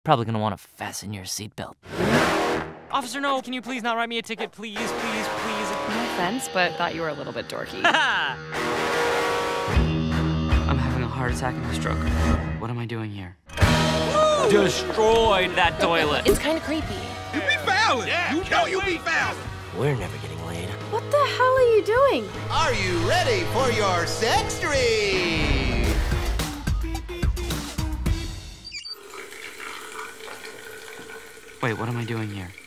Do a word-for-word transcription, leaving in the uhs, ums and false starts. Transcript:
Probably gonna want to fasten your seatbelt. Officer, no, can you please not write me a ticket? Please, please, please. No offense, but thought you were a little bit dorky. I'm having a heart attack and a stroke. What am I doing here? Destroyed that toilet. It's kind of creepy. You be fouling. Yeah, you know you be fouling. We're never getting laid. What the hell are you doing? Are you ready for your sex dream? Wait, what am I doing here?